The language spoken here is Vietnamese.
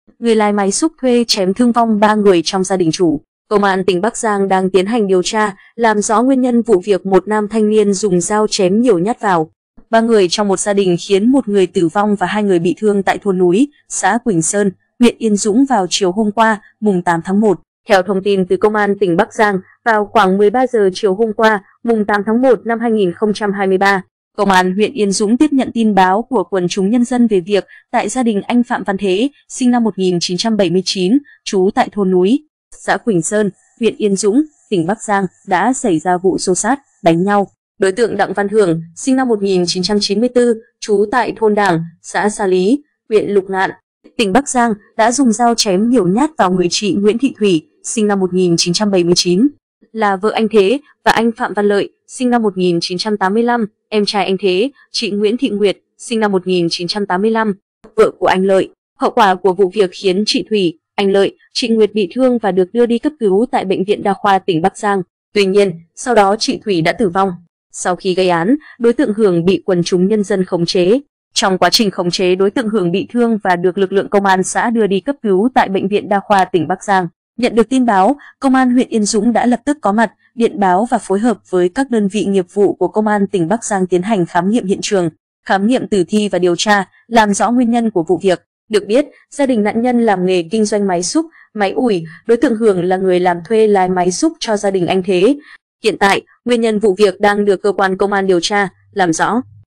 người lái máy xúc thuê chém thương vong 3 người trong gia đình chủ. Công an tỉnh Bắc Giang đang tiến hành điều tra, làm rõ nguyên nhân vụ việc một nam thanh niên dùng dao chém nhiều nhát vào 3 người trong một gia đình khiến một người tử vong và 2 người bị thương tại thôn núi, xã Quỳnh Sơn, huyện Yên Dũng vào chiều hôm qua, mùng 8 tháng 1. Theo thông tin từ Công an tỉnh Bắc Giang, vào khoảng 13 giờ chiều hôm qua, mùng 8 tháng 1 năm 2023, Công an huyện Yên Dũng tiếp nhận tin báo của quần chúng nhân dân về việc tại gia đình anh Phạm Văn Thế, sinh năm 1979, trú tại thôn núi, xã Quỳnh Sơn, huyện Yên Dũng, tỉnh Bắc Giang đã xảy ra vụ xô xát, đánh nhau. Đối tượng Đặng Văn Hưởng, sinh năm 1994, trú tại thôn Đảng, xã Sa Lý, huyện Lục Ngạn, tỉnh Bắc Giang đã dùng dao chém nhiều nhát vào người chị Nguyễn Thị Thủy, sinh năm 1979, là vợ anh Thế, và anh Phạm Văn Lợi, sinh năm 1985, em trai anh Thế, chị Nguyễn Thị Nguyệt, sinh năm 1985, vợ của anh Lợi. Hậu quả của vụ việc khiến chị Thủy, anh Lợi, chị Nguyệt bị thương và được đưa đi cấp cứu tại Bệnh viện Đa khoa tỉnh Bắc Giang. Tuy nhiên, sau đó chị Thủy đã tử vong. Sau khi gây án, đối tượng Hưởng bị quần chúng nhân dân khống chế. Trong quá trình khống chế, đối tượng Hưởng bị thương và được lực lượng công an xã đưa đi cấp cứu tại Bệnh viện Đa khoa tỉnh Bắc Giang. Nhận được tin báo, Công an huyện Yên Dũng đã lập tức có mặt, điện báo và phối hợp với các đơn vị nghiệp vụ của Công an tỉnh Bắc Giang tiến hành khám nghiệm hiện trường, khám nghiệm tử thi và điều tra, làm rõ nguyên nhân của vụ việc. Được biết, gia đình nạn nhân làm nghề kinh doanh máy xúc, máy ủi, đối tượng Hưởng là người làm thuê lái máy xúc cho gia đình anh Thế. Hiện tại, nguyên nhân vụ việc đang được cơ quan công an điều tra, làm rõ.